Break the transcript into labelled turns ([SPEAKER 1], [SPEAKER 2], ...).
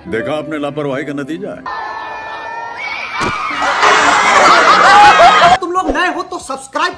[SPEAKER 1] देखा आपने लापरवाही का नतीजा है।
[SPEAKER 2] तुम लोग नए हो तो सब्सक्राइब